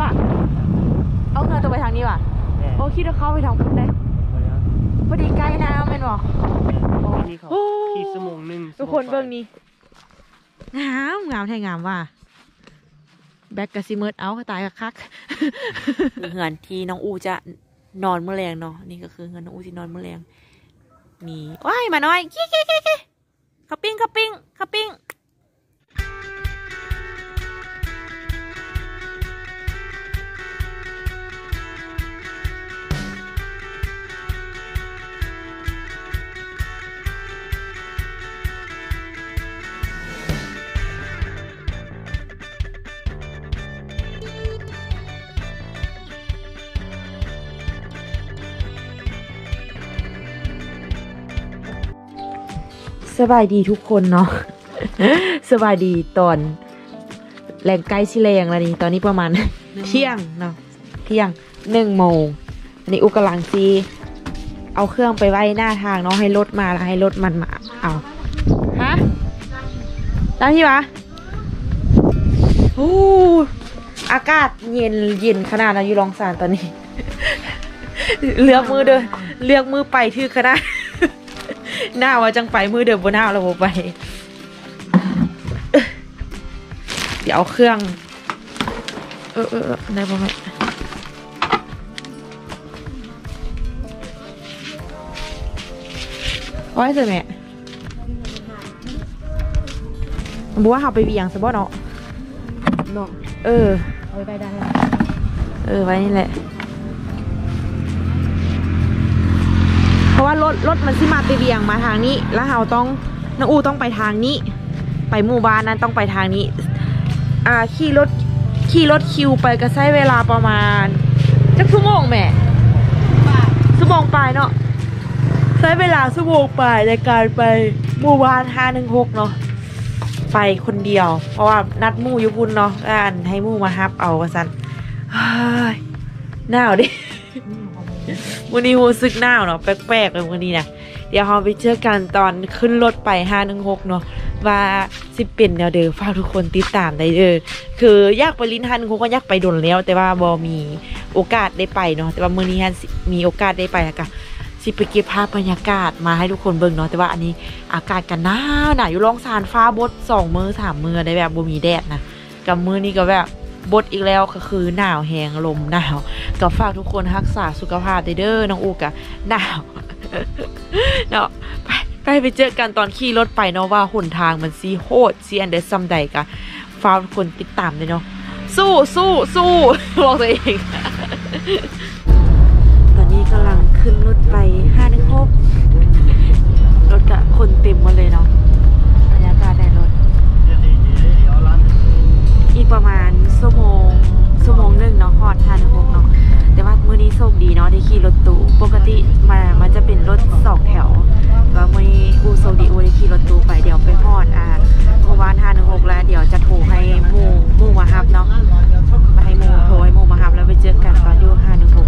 ว่ะเอาเงินตัวไปทางนี้ว่ะโอ้คิดว่าเข้าไปทางพุ่นได้พอดีใกล้น้ำเป็นบ่โอ้ขี่สมงหนึ่งทุกคนเบื้องนี้งามแท้งามว่ะแบ็กกะซิเมิร์ดเอาตายคักเงินที่น้องอูจะนอนเมื่อแรงเนาะนี่ก็คือเงินน้องอูที่นอนเมื่อแรงมีว้ายมาน้อยกี้ขับปิ้งสบายดีทุกคนเนาะ สบายดีตอนแรงใกล้ชิแรงแล้วนี่ตอนนี้ประมาณ เที่ยงเนาะเที่ยง1 โมงอันนี้อุกำลังซีเอาเครื่องไปไว้หน้าทางเนาะให้รถมาแล้วให้รถมันมาเอาฮะได้ที่วะโอ้อากาศเย็นขนาดนั้นอยู่รองสารตอนนี้ เลือกมือไปทื่อขนาด หน้าว่าจังไปมือเดิมบนหน้าเราไปเดี๋ยวเอาเครื่องได้ป่ะไหมโอ้ยเสร็จไหมบอกว่าเขาไปเวียงสบอเนาะเอาไปได้ไว้นี่แหละเพราะว่ารถมันสิมาไปเวียงมาทางนี้แล้วเราต้องน้องอูต้องไปทางนี้ไปหมู่บ้านนั้นต้องไปทางนี้ขี่รถคิวไปก็ใช้เวลาประมาณจักชั่วโมงแม่ชั่วโมงปลายเนาะใช้เวลาชั่วโมงปลายในการไปหมู่บ้าน516เนาะไปคนเดียวเพราะว่านัดหมู่อยู่พุ่นเนาะให้หมู่มาฮับเอาว่าซั่นหนาวดิวันนี้รู้สึกหนาวเนาะแปลกๆเลยวันนี้นะเดี๋ยวเราไปเจอกันตอนขึ้นรถไป516เนาะว่าสิเป็นแนวเดิมฝากทุกคนติดตามได้คืออยากไปลิ้น516ก็อยากไปโดนแล้วแต่ว่าบ่มีโอกาสได้ไปเนาะแต่ว่ามื้อนี้มีโอกาสได้ไปแล้วก็สิไปเก็บภาพบรรยากาศมาให้ทุกคนเบิ่งเนาะแต่ว่าอันนี้อากาศกันหนาวอยู่รองซานฟ้าบด2 มื้อ 3 มื้อได้แบบบ่มีแดดนะกับมื้อนี้ก็แบบบดอีกแล้วก็คือหนาวแหงลมหนาวก็ฝากทุกคนรักษาสุขภาพเด้อน้องอูกะหนาวเนาะไปเจอกันตอนขี่รถไปเนาะว่าหนทางมันซีโหดซีอันเดอร์ซัมใดกะฝากทุกคนติดตามเลยเนาะสู้บอกตัวเองตอนนี้กำลังขึ้นรถไป516รถกะคนเต็มหมดเลยเนาะบรรยากาศในรถอีกประมาณชั่วโมงหนึ่งเนาะฮอด516เนาะแต่ว่ามื้อนี้โชคดีเนาะได้ขี่รถตู้ปกติมันจะเป็นรถ2 แถวแต่ว่ามื้อนี้อูโชคดีอูได้ขี่รถตู้ไปเดี๋ยวไปฮอดเมื่อวาน516แล้วเดี๋ยวจะโทรให้หมู่มารับเนาะมาให้โทรให้หมู่มารับแล้วไปเจอกันตอนอยู่516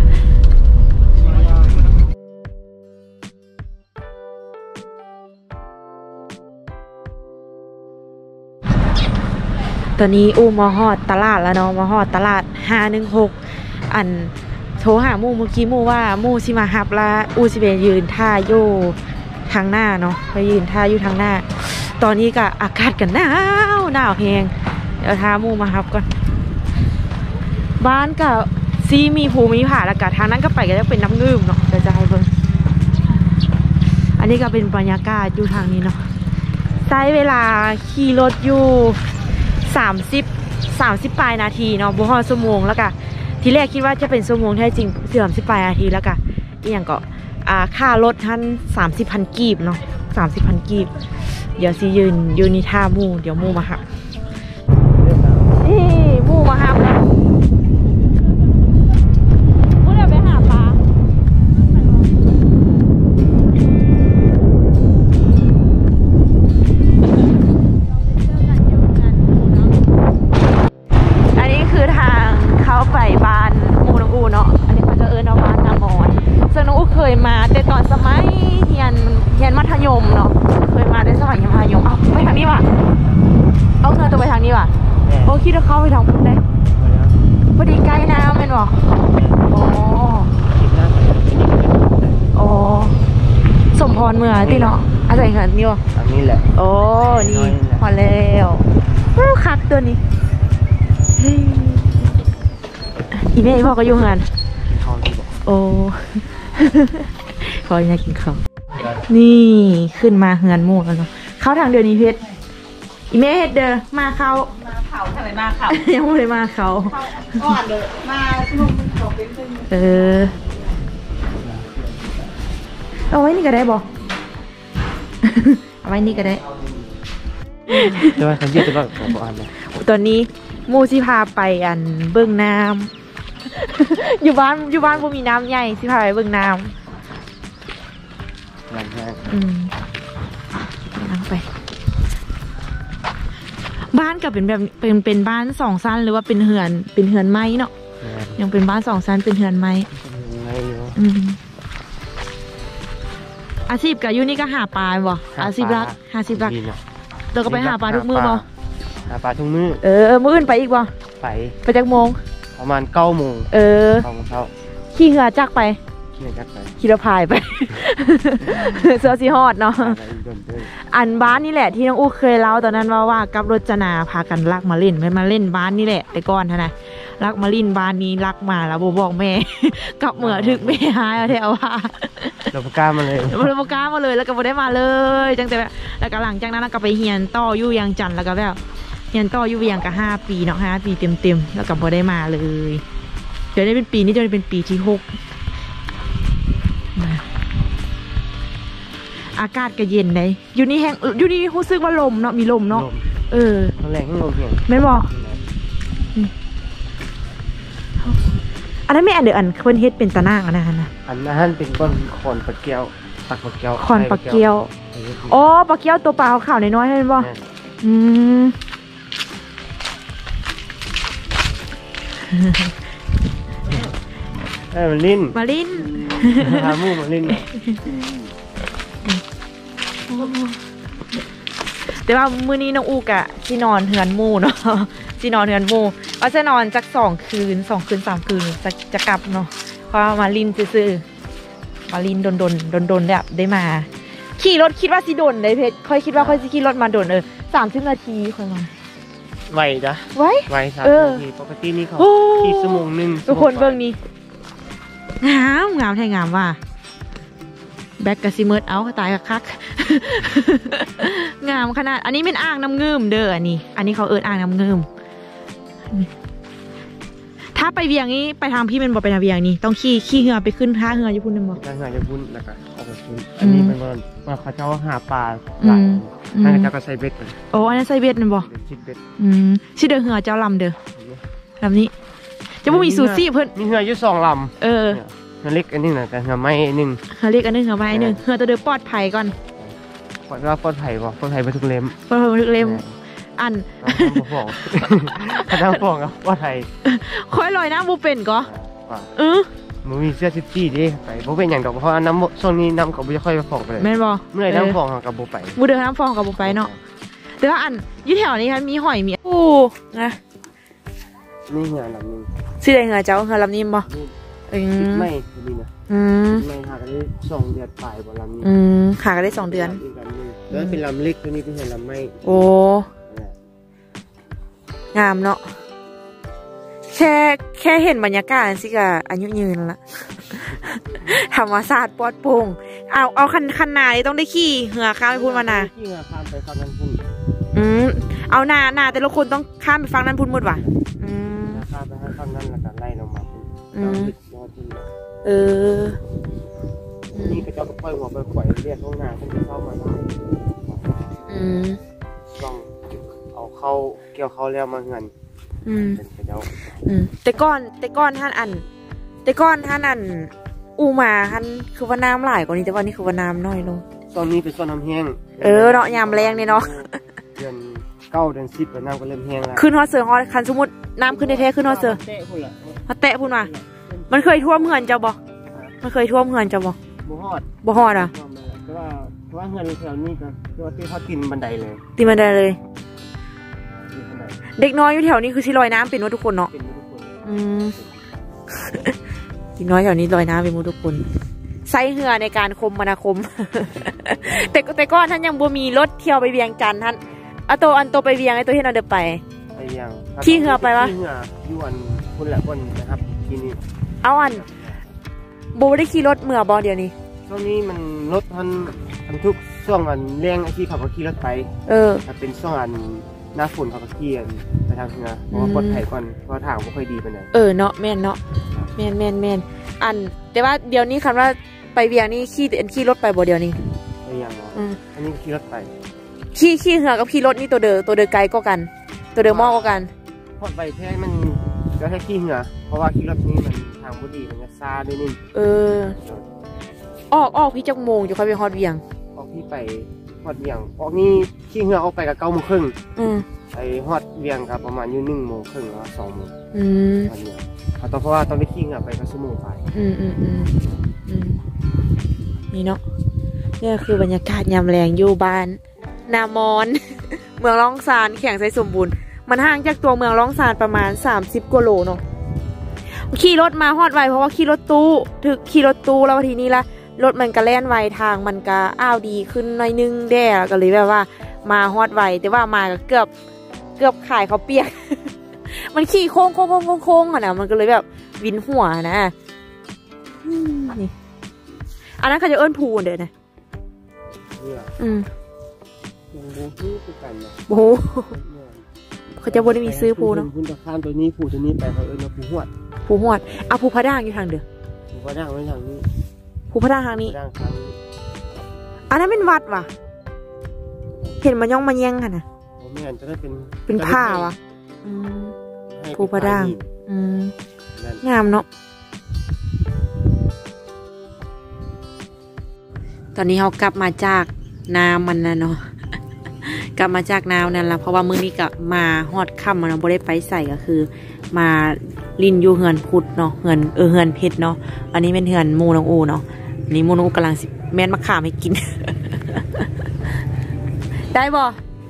ตอนนี้อูมาฮอดตลาดแล้วเนาะมาฮอดตลาด516อันโทรหาหมู่เมื่อกี้หมู่ว่าหมู่สิมาฮับละอูสิไปยืนท่าอยู่ทางหน้าเนาะไปยืนท่าอยู่ทางหน้าตอนนี้ก็อากาศกันหนาวแฮงเดี๋ยวท่าหมู่มาฮับก่อนบ้านกับซีมีภูมิผาแล้วก็ทางนั้นก็ไปก็จะเป็นน้ำงืมเนาะเดี๋ยวจะให้เบิ่งอันนี้ก็เป็นบรรยากาศอยู่ทางนี้เนาะใช้เวลาขี่รถอยู่30 ปลายนาทีเนาะบ่ฮอดชั่วโมงแล้วก็ทีแรกคิดว่าจะเป็นชั่วโมงแท้จริง30 ปลายนาทีแล้วก็อีหยังก็ค่ารถท่าน30,000 กีบเนาะ30,000 กีบเดี๋ยวสิยืนอยู่นี่ท่าหมู่เดี๋ยวหมู่มาหับนี่หมู่มาหับแล้วหมู่เดี๋ยวไปหาปลาไปบ้านหมู่น้องอูเนาะอันนี้เขาจะเอาบ้านนามอนซึ่งน้องอูเคยมาแต่ตอนสมัยเรียนมัธยมเนาะเคยมาได้สมัยมัธยมไปทางนี้ว่ะเอาเงินตัวไปทางนี้ว่ะโอ้คิดว่าเข้าไปทางพุ่นได้อดีใกล้น้ำเป็นบ่โอ้โอ้สมพรเมื่อที่เนาะอะไรเงินนี่วะอันนี้แหละโอ้นี่พอแล้วคักตัวนี้อีเมย์พ่อก็ยุ่งงานโอ้พออยากกินข้าวนี่ขึ้นมาเฮือนหมู่แล้วเนาะเข้าทางเดือนนี้เพชรอีเมย์เฮ็ดเด้อมาเขาทำไมมาเขายังไม่ได้มาเขาก่อนเด้อมาลุงเขาเป็นเอาไว้นี่ก็ได้บ่เอาไว้นี่ก็ได้แต่ว่าเขาเยอะแต่ว่าของอันเนี่ยตอนนี้มูสิพาไปอันเบิ่งน้ำอยู่บ้านบ่มีน้ำใหญ่สิพาไปเบิ่งน้ำนั่งไปบ้านกับเป็นแบบเป็นบ้าน2 ชั้นหรือว่าเป็นเฮือนไม้เนาะยังเป็นบ้าน2 ชั้นเป็นเฮือนไม้อาชีพกับยูนี่ก็หาปลาบ่อาชีพรักเราก็ไปหาปลาทุกมื้อบ่หาปลาทุกมื้อมื้ออื่นไปอีกบ่ไปจักโมงประมาณ9 โมง9 โมงเช้าขี่เหือจักไปขี่รถพายไปเสือสีฮอดเนาะอันบ้านนี่แหละที่น้องอู้เคยเล่าตอนนั้นว่ากับรจนาพากันลักมาเล่นมาเล่นบ้านนี่แหละแต่ก่อนท่านะลักมาลินบ้านนี้ลักมาแล้วบอกแม่กับเหมือถึกแม่หายเอาแถวว่าเราประกามาเลยแล้วก็บ่ได้มาเลยจังแต่แล้วก็หลังจากนั้นก็ไปเฮียนต่ออยู่ยังจันแล้วก็แบบเฮียนต่ออยู่ยังก็5 ปีเนาะ5 ปีเต็มแล้วก็บ่ได้มาเลยเดี๋ยวนี้เป็นปีนี้จะเป็นปีที่6อากาศก็เย็นเลยอยู่นี่แห้งอยู่นี่รู้สึกว่าลมเนาะมีลมเนาะแรงลมแห้งแม่นบ่อันนั้นไม่อันเดืออันเพิ่นเฮ็ดเป็นตะนางอันนั้นเป็นก้อนขอนปลาเกี๊ยวตักปลาเกี๊ยวขอนปลาเกี๊ยวอ๋อปลาเกี๊ยวตัวปลาขาวๆน้อยๆใช่ไหมบ่มาลิ้นหาหมูมาลิ้นแต่ว่ามื้อนี้น้องอูกะที่นอนเฮือนหมู่เนาะที่นอนเฮือนหมู่ว่าจะนอนจัก2 คืน 3 คืนจะกลับเนาะเพราะมาลินซื่อๆมาลินโดนแบบได้มาขี่รถคิดว่าสิโดนได้เพชรค่อยคิดว่าค่อยสิขี่รถมาโดน30 นาทีค่อยมาไวจ้ะไว30 นาทีปกตินี่เขาขี่1 ชั่วโมงทุกคนเบิ่งนี่งามแท้งามว่าแบ็กกับซิเมิร์ดเอาตายกับคักงามขนาดอันนี้เป็นอ่างน้ำเงื่มเด้ออันนี้เขาอ่างน้ำเงื่มถ้าไปเวียงนี้ไปทางพี่เป็นบ่ไปทางเวียงนี้ต้องขี่เหือไปขึ้นท่าเหือญี่ปุ่นนึงบ่ท่าเหือญี่ปุ่นแล้วก็ออกไปขึ้นอันนี้เป็นว่าเขาเจ้าหาปลาหลายนั่นเจ้าก็ใส่เบ็ดโอ้อันนั้นใส่เบ็ดนั่นบ่ชิดเบ็ดชิดเดือเหือเจ้าลำเด้อลำนี้จะบ่มีซูซี่เพิ่นมีเหืออยู่2 ลำเหือเล็กอันนึงนะแต่เหือไม้1 เหือเล็กอันนึงเหือไม้1เหือตัวเดือปลอดภัยก่อนปลอดภัยบ่ปลอดภัยไปทุกเล่มปลอดภัยไปทุกเล่มอันน้ำฟองครับว่าไทยค่อยลอยน้ำบูเป็นก็มึงมีเสื้อซิตี้ดิไปบูเป็นอย่างดอกเพราะน้ำช่วงนี้น้ำกับบูจะค่อยฟองไปเลยแม่นบ่เมื่อไรน้ำฟองกับบูไปบูเดินน้ำฟองกับบูไปเนาะแต่ว่าอันยี่แถวนี้ค่ะมีหอยมีโอ้นะนี่เหือลำนี้ชื่ออะไรเหือเจ้าเหือลำนี้บ่ไม่นี่นะไม่หากันได้2 เดือนปลายบ่ลำนี้หากันได้2 เดือนแล้วเป็นลำเล็กตัวนี้เป็นเหือลำไม่โอ้งามเนาะแค่เห็นบรรยากาศสิกะอายุยืนละธรรมศาสตร์ปลอดโปร่งเอาคันนาต้องได้ขี่เหือข้ามไปพูดมานาขี่เหือข้ามไปฝั่งนั้นพูดเอานาแต่ละคนต้องข้ามไปฝั่งนั้นพูดหมดว่ะข้ามไปฝั่งนั้นแล้วก็ไล่ลงมานี่ก็จะปล่อยหัวไปปล่อยเรียกห้องน้ำขึ้นไปเข้ามาได้ต้องเอาเข้าเกี่ยวเข้าแล้วมาเงินเป็นกระเจ้าแต่ก้อนท่านอันอูมาท่านคือว่าน้ำไหลกว่านี้แต่ว่านี่คือว่าน้ำน้อยลงตอนนี้เป็นส่วนน้ำแห้งเนาะยามแรงเนี่ยเนาะเดือน9 เดือน10แล้วน้ำก็เริ่มแห้งแล้วขึ้นฮอตเสือฮอตคันสมมติน้ำขึ้นแท้ๆขึ้นฮอตเสือเตะพูดมามันเคยท่วมเงินเจ้าบ่มันเคยท่วมเงินเจ้าบ่บ่ฮอดอ่ะแต่ว่าเงินแถวนี้ก็คือว่าที่เขาตีนบันไดเลยเด็กน้อยอยู่แถวนี้คือสิลอยน้ำเป็นว่าทุกคนเนาะอีกน้อยแถวนี้ลอยน้ำไปหมดทุกคนใส่เหือในการคมนาคม แต่ก็ท่านยังบ่มีรถเที่ยวไปเวียงจันทร์ท่านอันโตไปเวียงไอ้ตัวที่เราเดินไปเวียงขี่เหือไปวะขี่เหือยวนคนละคนนะครับที่นี่เอาโบได้ขี่รถเมื่อบอเดียวนี้ช่วงนี้มันรถทันทุกช่วงแรงที่เขาก็ขี่รถไปถ้าเป็นช่วงหน้าฝนเขาก็ขี่ไปทางเหือเพราะว่าปลอดภัยก่อนเพราะทางไม่ค่อยดีไปไหนเนาะแม่นเนาะแม่นแต่ว่าเดี๋ยวนี้คันว่าไปเวียงนี่ขี่รถไปบ่เดียวนี้ไปยังอันนี้ขี่รถไปขี่เหือกับขี่รถนี่ตัวเดินไกลก็กันตัวเดินมอกก็กันพอดไปแท้มันก็แค่ขี่เหือเพราะว่าขี่รถนี้มันทางบุรีมันจะซาด้วยนี่ออกพี่จักโมงจะค่อยไปฮอดเวียงออกพี่ไปฮอดเวียงออกนี่ขี่เหือออกไปกับ9:30ไปฮอดเวียงกับประมาณอยู่1:30หรือ2:00เพราะว่าต้องได้ขี่เหือไปกับชั่วโมงไปนี่เนาะนี่คือบรรยากาศยามแรงอยู่บ้านนามอน เมืองล่องซานแข่งไซสมบูรณ์มันห่างจากตัวเมืองล่องซานประมาณ30 กว่าโลเนาะขี่รถมาฮอดไวเพราะว่าขี่รถตู้แล้วทีนี้ละรถมันก็แล่นไวทางมันก็ดีขึ้นหน่อยนึงแด่ก็เลยแบบว่ามาฮอดไวแต่ว่ามาก็เกือบขายเขาเปียก มันขี่โค้งอะนะมันก็เลยแบบวินหัวนะนี่อันนั้นเขาจะเอิ้นพูเด้อนะโอ้โหเขาจะบ่ได้มีซื้อพูเนาะคุณจะข้ามตัวนี้พูตัวนี้ไปเขาเอิ้นว่าพูหวดภูพระด่างอยู่ทางเด้อภูพระด่างไม่ทางนี้ภูพระด่างทางนี้อันนั้นเป็นวัดว่ะเห็นมันย่องมันแย่งกันนะไม่งั้นจะได้เป็นผ้าว่ะภูพระด่างงามเนาะตอนนี้เขากลับมาจากน้ำมันนะเนาะกลับมาจากน้ำนั่นละเพราะว่ามื้อนี้ก็มาฮอดค่ำมันบ่ได้ไปใส่ก็คือมาลินอยู่เฮือนพุดเนาะเฮือนเพชรเนาะอันนี้เป็นเฮือนมูน้องอูเนาะนี่มูน้องอูกำลังแม่นมะขามให้กิน ได้บ่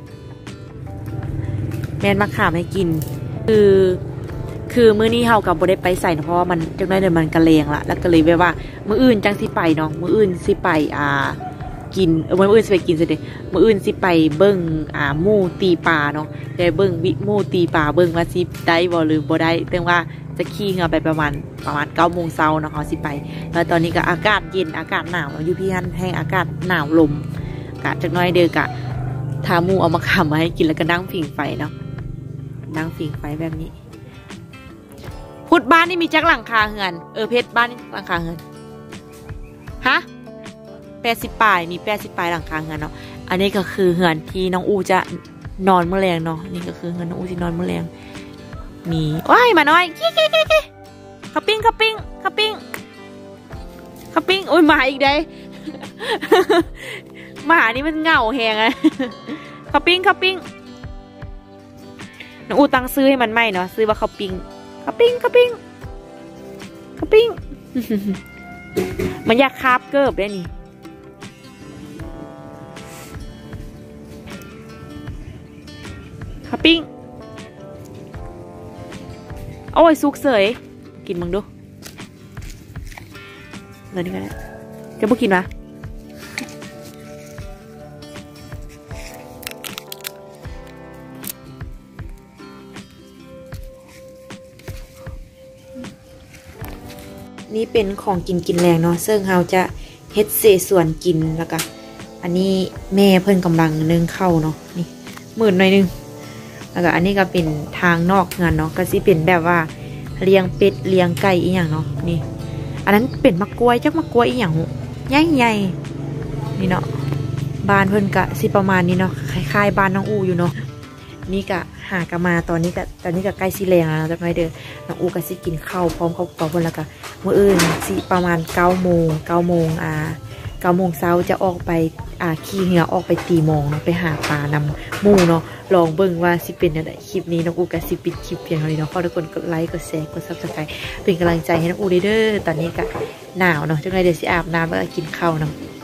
แม่นมะขามให้กินคือมื้อนี้เฮากับบ่ได้ไปใส่เพราะว่ามันจังได้เดินมันกระเลงละแล้วก็เลยแบบว่ามื้ออื่นจังสิไปเนาะมื้ออื่นสิไปกินมื้ออื่นสิไปกินซะเด้มื้ออื่นสิไปเบิ่งหมู่ตีปลาเนาะได้เบิ่งหมู่ตีปลาเบิ่งว่าสิได้บ่หรือบ่ได้แต่ว่าจะขี่เรือไปประมาณ9 โมงเช้าเนาะเฮาสิไปแล้วตอนนี้ก็อากาศเย็นอากาศหนาวอยู่พี่ฮั่นแห้งอากาศหนาวลมกะจักหน่อยเด้อกะทาหมู่เอามาขำมาให้กินแล้วก็นั่งผิงไฟเนาะนั่งผิงไฟแบบนี้พุทธบ้านนี่มีจักหลังคาเฮือนเพชรบ้านนี่หลังคาเฮือนฮะ80 ปลายมี80 ปลายหลังคาเฮือนเนาะอันนี้ก็คือเฮือนที่น้องอูจะนอนเมื่อแรงเนาะนี่ก็คือเฮือนน้องอูที่นอนเมื่อแรงมีว้ายมาน้อยขับปิ้งโอ้ยมาอีกได้ มาหานี่มันเหงาแหงอะขับปิ้งน้องอูตั้งซื้อให้มันไม่เนาะซื้อว่าขับปิ้งมันอยากคาบเกิบได้นี่ขับปิ้งโอ้ยสุกเสยกินมึงดูเลยนี่ก็ได้จะพวกกินวะนี่เป็นของกินแรงเนาะซึ่งเราจะเฮ็ดเศษส่วนกินแล้วก็อันนี้แม่เพิ่นกำลังนึ่งข้าวเนาะนี่มืดหน่อยนึงแล้วก็อันนี้ก็เป็นทางนอกเงินเนาะก็สิเป็นแบบว่าเลี้ยงเป็ดเลี้ยงไก่อีหยังเนาะนี่อันนั้นเป็นมะกล้วยจักมะกล้วยอีหยังใหญ่นี่เนาะบ้านเพิ่นก็สิประมาณนี้เนาะคล้ายๆบ้านน้องอูอยู่เนาะนี่ก็หากมาตอนนี้ก็ใกล้สิแรงแล้วจักหน่อยเด้อน้องอูก็สิกินข้าวพร้อมข้าวเพิ่นแล้วก็มื้ออื่นสิประมาณ9 โมง9 โมงเช้าจะออกไปขี่เรือออกไปตีมองเนาะไปหาปลานำหมู่เนาะลองเบิ่งว่าสิเป็นอะไรคลิปนี้น้องอูก็สิปิดคลิปเพียงเท่านี้เนาะขอทุกคนกดไลค์กดแชร์กด Subscribe เป็นกำลังใจให้น้องอูเด้อตอนนี้ก็หนาวเนาะจังได๋เดี๋ยวสิอาบน้ำแล้วก็กินข้าวเนาะ